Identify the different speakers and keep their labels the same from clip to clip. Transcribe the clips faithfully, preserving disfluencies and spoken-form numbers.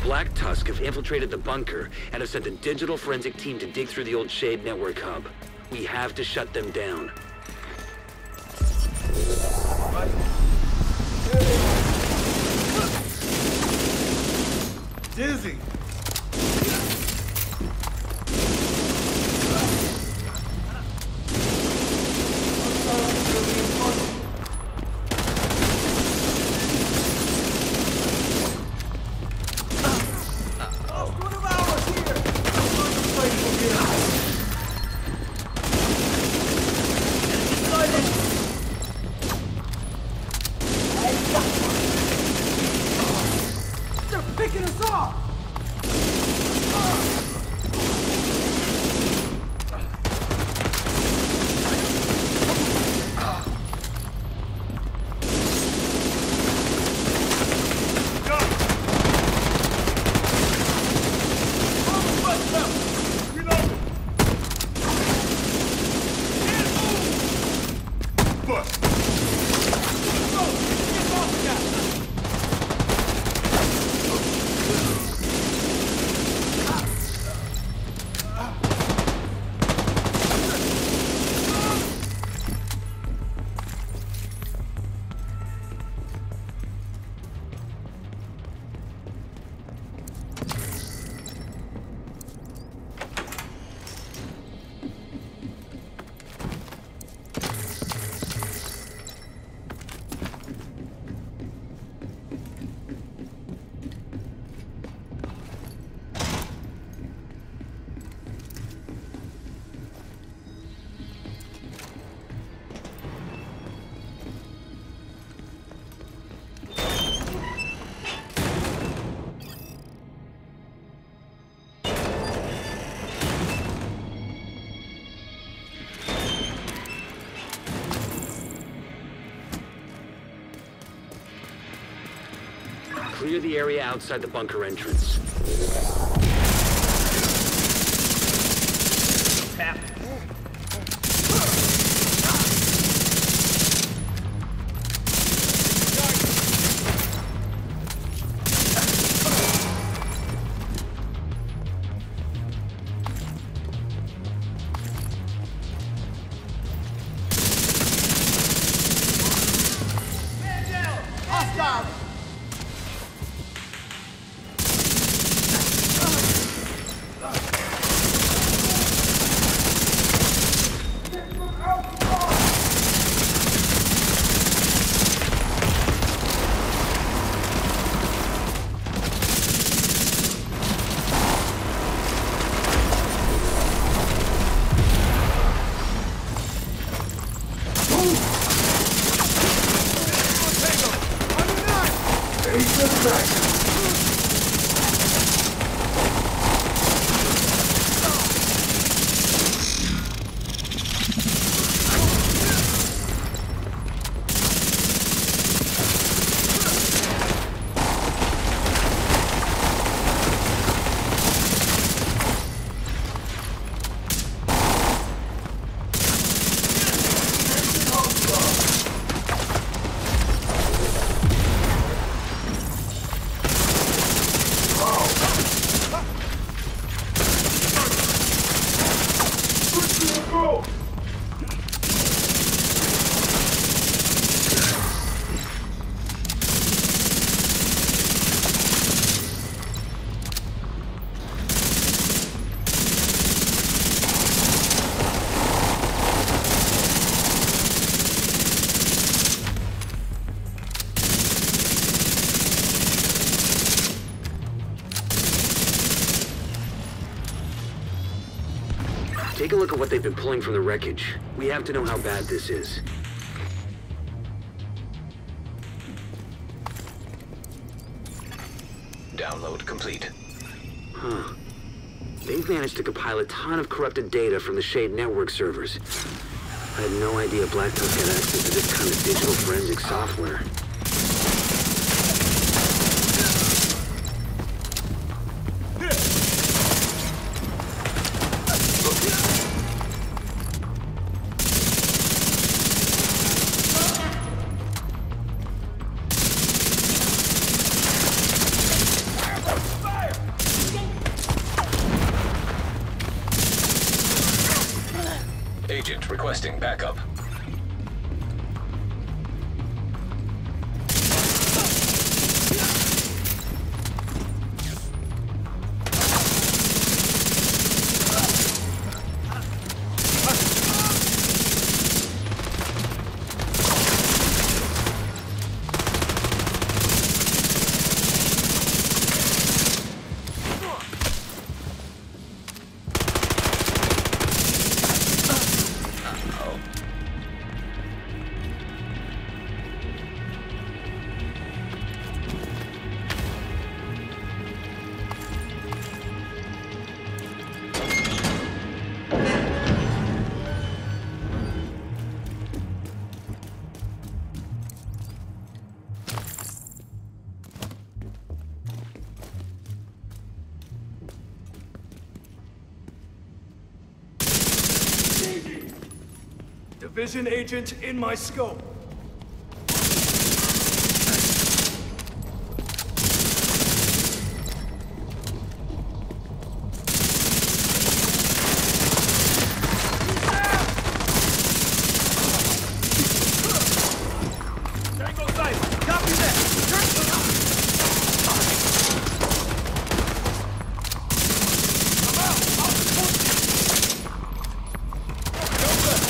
Speaker 1: Black Tusk have infiltrated the bunker and have sent a digital forensic team to dig through the old Shade network hub. We have to shut them down.
Speaker 2: Dizzy!
Speaker 1: Clear the area outside the bunker entrance.
Speaker 2: Tap. Man down! Hostile!
Speaker 1: Take a look at what they've been pulling from the wreckage. We have to know how bad this is.
Speaker 3: Download complete.
Speaker 1: Huh. They've managed to compile a ton of corrupted data from the Shade network servers. I had no idea Black Tusk had access to this kind of digital forensic software.
Speaker 3: Division agent in my scope.
Speaker 2: Tango sight! Copy that! I'm out! I'll support you! Go left!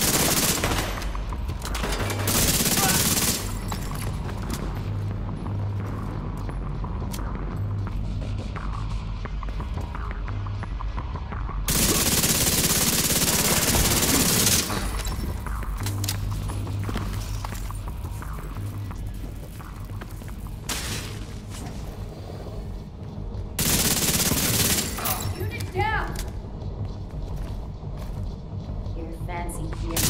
Speaker 4: Unit down! Your fancy gear.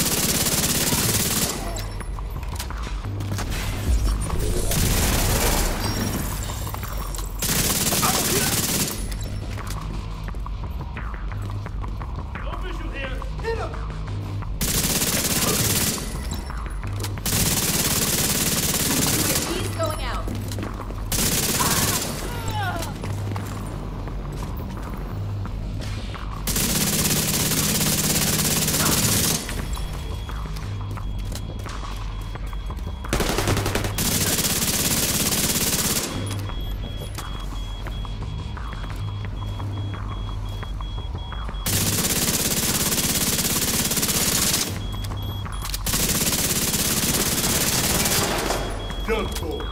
Speaker 2: No visual here! Hit him!
Speaker 4: He's going out.
Speaker 2: Done for.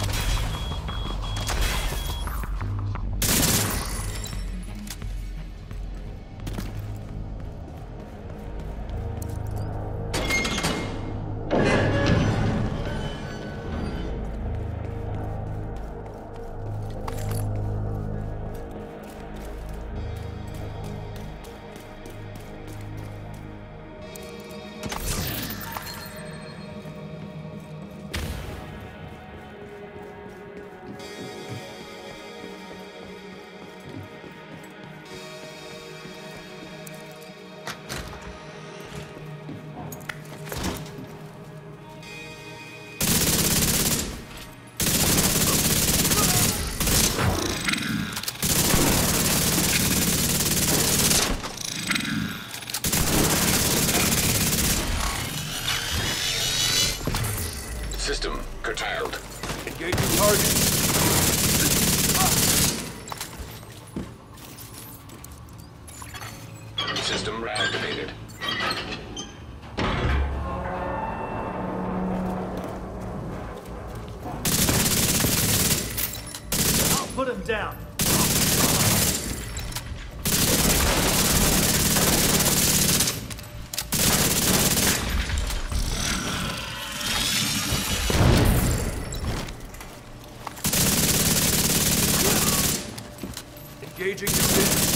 Speaker 5: System curtailed.
Speaker 3: Engaging target.
Speaker 5: System reactivated.
Speaker 3: I'll put him down. Engaging division.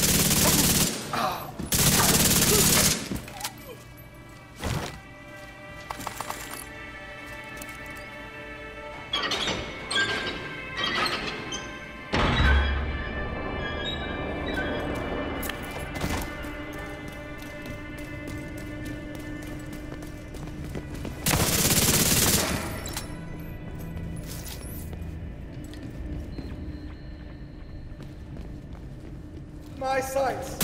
Speaker 2: My sights!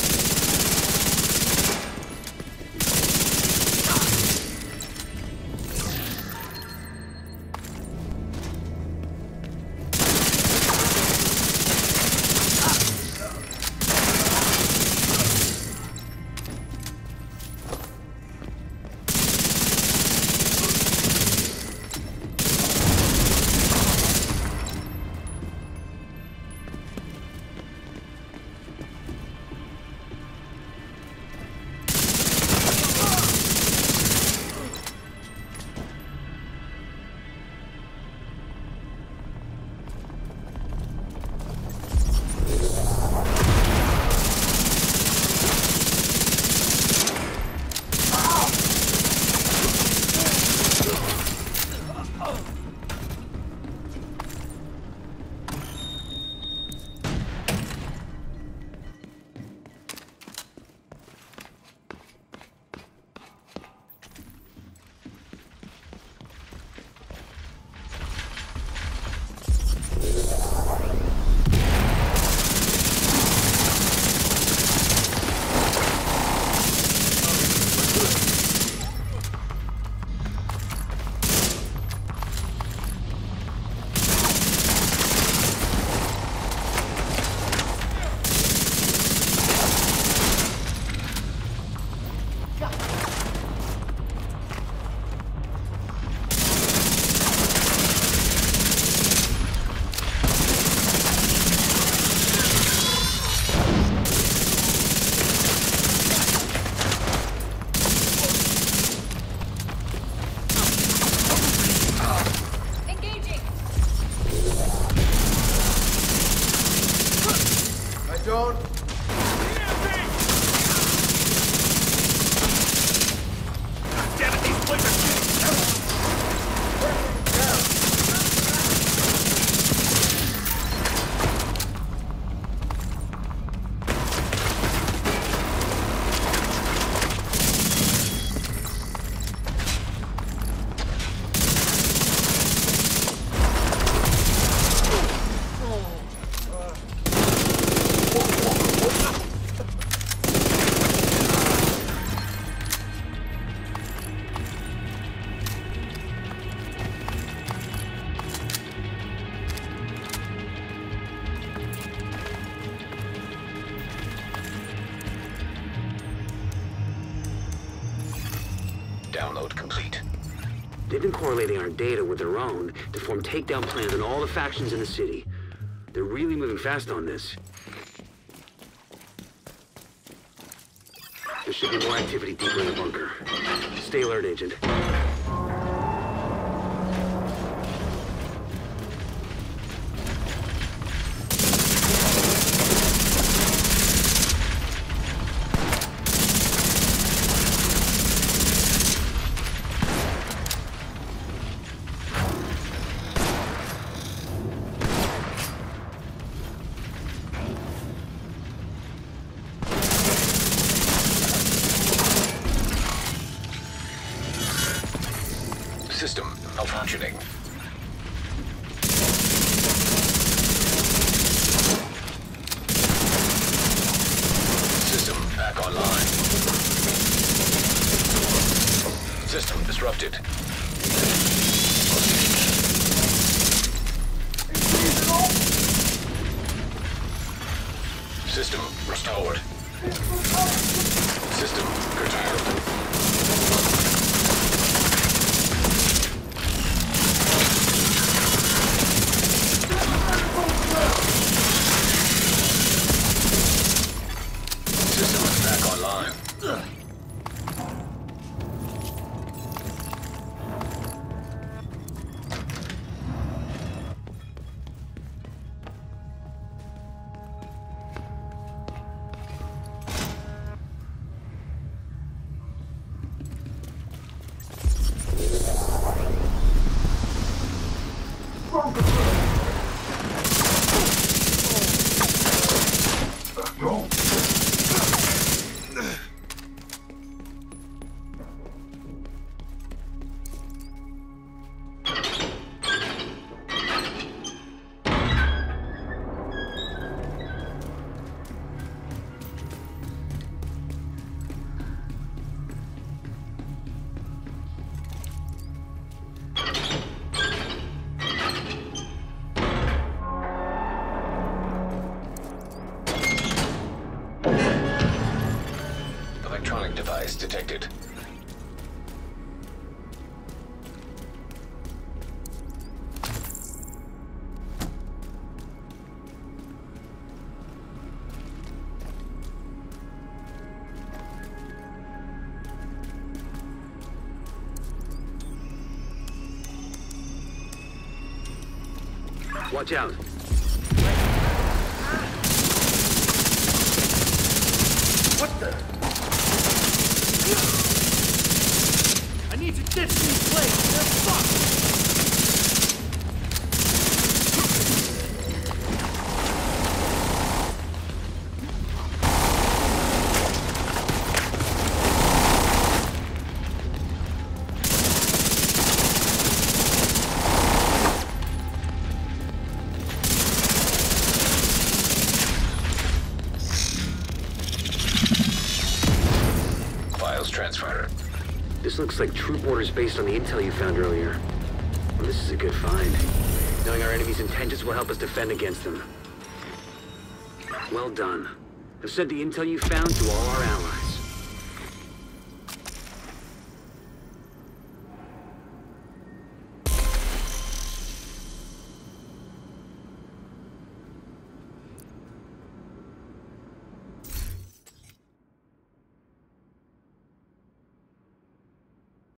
Speaker 5: Download complete.
Speaker 1: They've been correlating our data with their own to form takedown plans on all the factions in the city. They're really moving fast on this. There should be more activity deeper in the bunker. Stay alert, Agent.
Speaker 5: System malfunctioning. System back online. System disrupted. System restored. System curtailed. Electronic device detected.
Speaker 1: Watch out.
Speaker 3: What the? I need to ditch these plates. They're fucked.
Speaker 5: Transfer.
Speaker 1: This looks like troop orders based on the intel you found earlier. Well, this is a good find. Knowing our enemy's intentions will help us defend against them. Well done. I've sent the intel you found to all our allies.